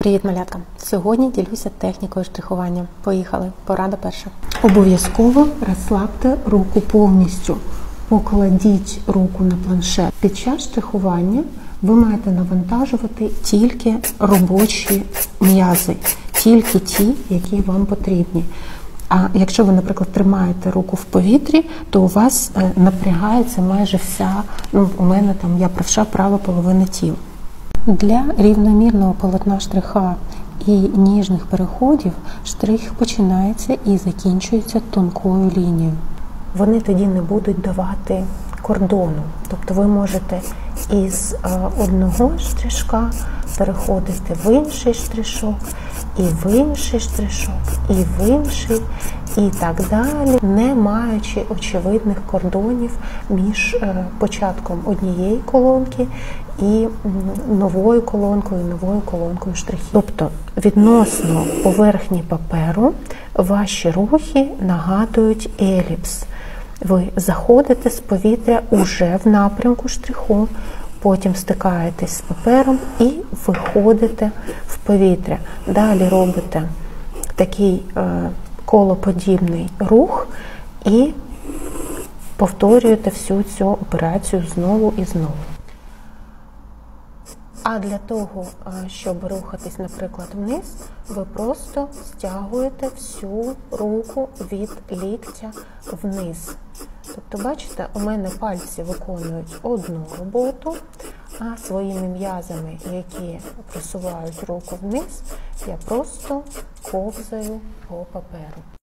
Привіт, малятка! Сьогодні ділюся технікою штрихування. Поїхали. Порада перша. Обов'язково розслабте руку повністю. Покладіть руку на планшет. Під час штрихування ви маєте навантажувати тільки робочі м'язи, тільки ті, які вам потрібні. А якщо ви, наприклад, тримаєте руку в повітрі, то у вас напрягається майже вся, у мене там, я правша, права половина тіла. Для рівномірного полотна штриха і ніжних переходів штрих починається і закінчується тонкою лінією. Вони тоді не будуть давати кордону. Тобто ви можете із одного штришка переходити в інший штришок, і в інший штришок, і в інший, і так далі, не маючи очевидних кордонів між початком однієї колонки і новою колонкою штрихів. Тобто відносно поверхні паперу ваші рухи нагадують еліпс. Ви заходите з повітря уже в напрямку штриху, потім стикаєтесь з папером і виходите в повітря. Далі робите такий колоподібний рух і повторюєте всю цю операцію знову і знову. А для того, щоб рухатись, наприклад, вниз, ви просто стягуєте всю руку від ліктя вниз. Тобто, бачите, у мене пальці виконують одну роботу, а своїми м'язами, які просувають руку вниз, я просто ковзаю по паперу.